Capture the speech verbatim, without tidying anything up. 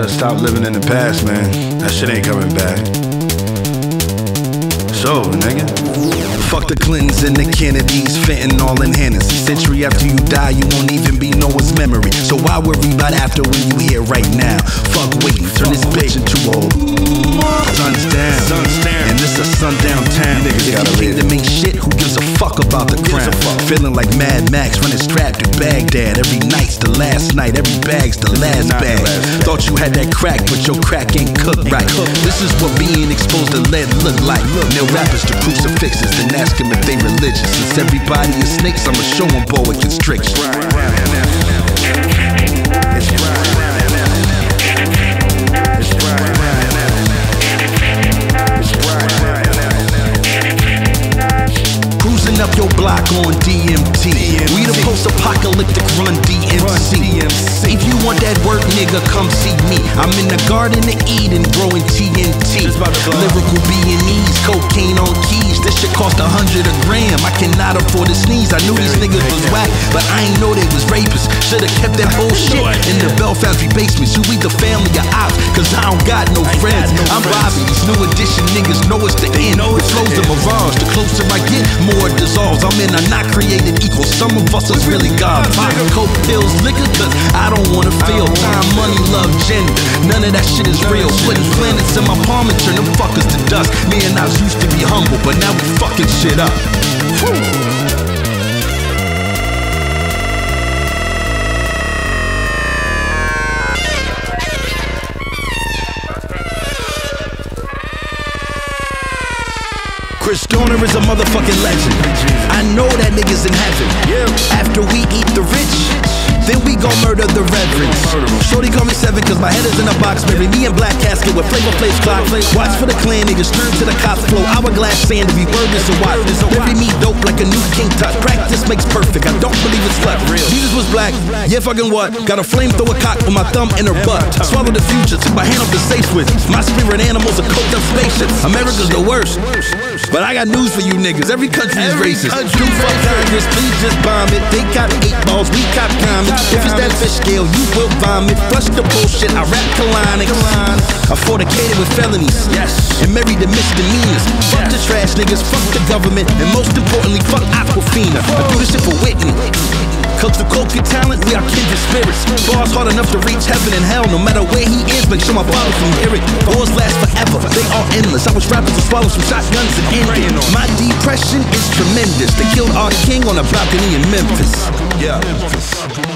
gotta stop living in the past, man. That shit ain't coming back. It's over, nigga. Fuck the Clintons and the Kennedys, fentanyl and Hennessy. Century after you die, you won't even be no one's memory. So why worry about after when you here right now? Fuck waiting, turn this bitch into old. Sun's down, sun's down, and this a sundown town. If you came to make shit, who gives a fuck about the crown? Feeling like Mad Max, running strapped to Baghdad. Every night's the last night, every bag's the last bag. Thought you had that crack, but your crack ain't cooked right. This is what being exposed to lead look like. Nail rappers to crucifixes, then ask them if they religious. Since everybody is snakes, I'ma show them boa constrictions. Cruising up your block on D M T. We the post-apocalyptic run D M C. If you want that work, nigga, come see me. I'm in the Garden of Eden growing T N T. Lyrical B and E's, cocaine on keys. This shit cost a hundred a gram. I cannot afford to sneeze. I knew these niggas was whack, but I ain't know they was rapists. Should've kept that bullshit in the Belfast basement. So we the family of ops, cause I don't got no friends. I'm Bobby, these new edition niggas know it's the end. It flows a mirage. The closer I get, more it dissolves. I'm in a not created equal. Some of us is really God. Pop, coke, pills, liquor, cause I don't wanna feel time, money, love, gender. None of that shit is real. Putting planets in my palm and turn them fuckers to dust. Me and I used to be humble, but now we fucking shit up. Whew. Chris Stoner is a motherfucking legend. I know that nigga's in heaven. After we eat the rich, then we gon' murder the reverends. Shorty call me seven cause my head is in a box. Bury me in black casket with Flavor Flav's clock. Watch for the clan niggas, turn to the cops flow. Hourglass sand to be burgers and watch. Bury me dope like a new king tut. Practice makes perfect, I don't believe it's luck. Jesus was black, yeah fucking what? Got a flamethrower cock with my thumb in her butt. Swallow the future, took my hand off the safe with. My spirit animals are cooked up spaceships. America's the worst, but I got news for you niggas, every country is racist. Do fuck Congress, please just bomb it. They cop eight balls, we cop comets. If it's that fish scale, you will vomit. Flush the bullshit, I rap colonics. I fornicated with felonies, yes, and married the misdemeanors. Fuck the trash niggas, fuck the government, and most importantly, fuck Aquafina. I do this shit for Whitney. Cause the culture talent, we are kindred spirits. Bars hard enough to reach heaven and hell. No matter where he is, make sure my followers can hear it. Wars last forever, they are endless. I wish rappers would swallow some shotguns and end it. My depression is tremendous. They killed our king on a balcony in Memphis. Yeah.